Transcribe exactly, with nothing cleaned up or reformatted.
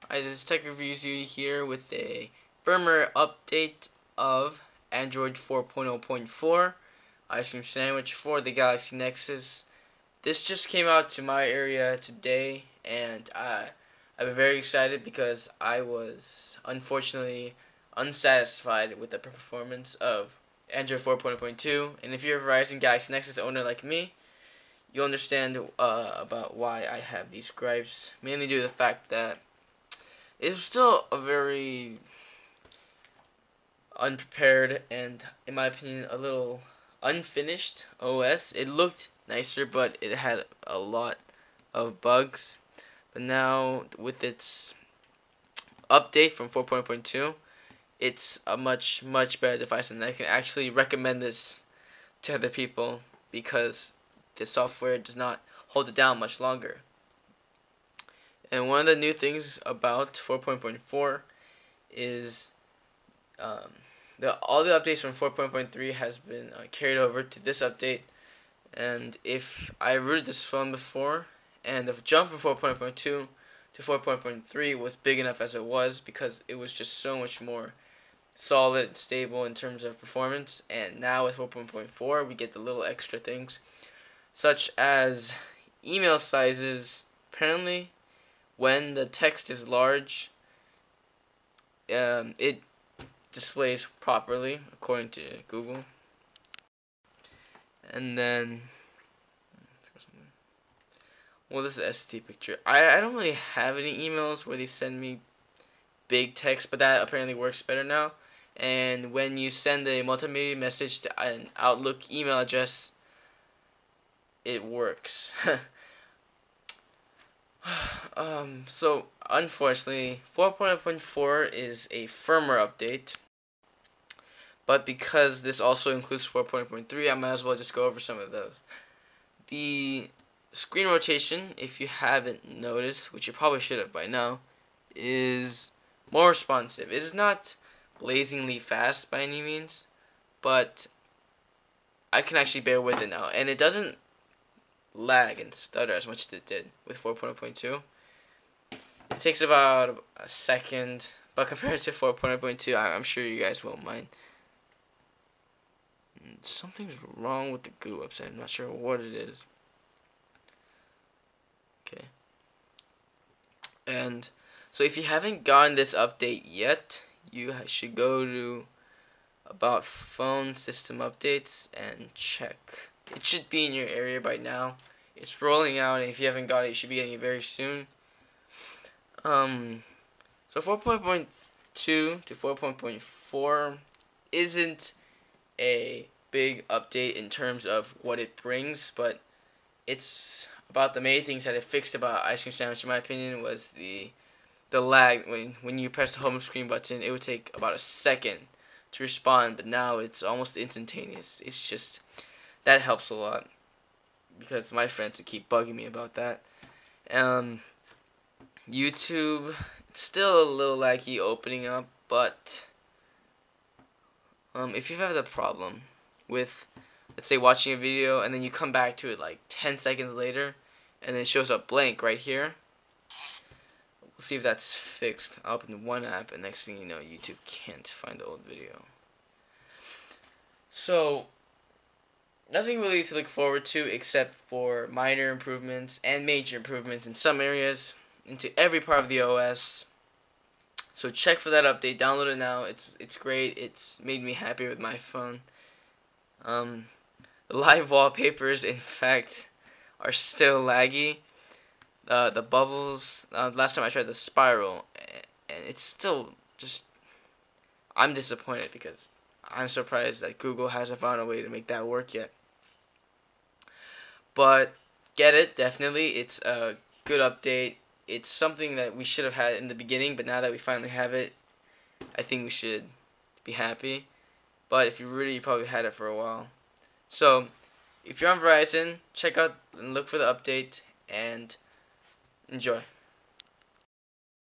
Hi, this is Tech Reviews you here with a firmware update of Android four point oh point four Ice Cream Sandwich for the Galaxy Nexus. This just came out to my area today, and I, I'm very excited because I was unfortunately unsatisfied with the performance of Android four point oh point two, and if you're a Verizon Galaxy Nexus owner like me, you'll understand uh, about why I have these gripes, mainly due to the fact that it was still a very unprepared and, in my opinion, a little unfinished O S. It looked nicer, but it had a lot of bugs. But now, with its update from four point oh point two, it's a much, much better device, and I can actually recommend this to other people because the software does not hold it down much longer. And one of the new things about four point oh point four is um, the all the updates from four point oh point three has been uh, carried over to this update. And if I rooted this phone before, and the jump from four point oh point two to four point oh point three was big enough as it was because it was just so much more solid and stable in terms of performance. And now with four point oh point four, we get the little extra things, such as email sizes. Apparently, when the text is large, um, it displays properly according to Google. And then, well, this is an S T picture. I, I don't really have any emails where they send me big text, but that apparently works better now. And when you send a multimedia message to an Outlook email address, it works. um, so, unfortunately, four point oh point four is a firmware update. But because this also includes four point oh point three, I might as well just go over some of those. The screen rotation, if you haven't noticed, which you probably should have by now, is more responsive. It is not blazingly fast by any means, but I can actually bear with it now. And it doesn't lag and stutter as much as it did with four point oh point two. It takes about a second, but compared to four point oh point two, I'm sure you guys won't mind. Something's wrong with the G U I website. I'm not sure what it is. Okay. And so if you haven't gotten this update yet, you should go to About Phone System Updates and check. It should be in your area by now. It's rolling out, and if you haven't got it, you should be getting it very soon. Um, so four point oh point two to four point oh point four isn't a big update in terms of what it brings, but it's about the main things that it fixed about Ice Cream Sandwich, in my opinion, was the the lag. When when you press the home screen button, it would take about a second to respond, but now it's almost instantaneous. It's just, that helps a lot because my friends would keep bugging me about that. Um, YouTube, it's still a little laggy opening up, but um, if you have the problem with, let's say, watching a video and then you come back to it like ten seconds later and then it shows up blank right here, we'll see if that's fixed. I'll open one app and next thing you know, YouTube can't find the old video. So, nothing really to look forward to except for minor improvements and major improvements in some areas into every part of the O S. So check for that update, download it now. It's it's great. It's made me happy with my phone. Um, the live wallpapers, in fact, are still laggy. Uh, the bubbles, uh, last time I tried the spiral, and it's still just, I'm disappointed because I'm surprised that Google hasn't found a way to make that work yet. But get it, definitely. It's a good update. It's something that we should have had in the beginning, but now that we finally have it, I think we should be happy. But if you really, you probably had it for a while. So, if you're on Verizon, check out and look for the update and enjoy.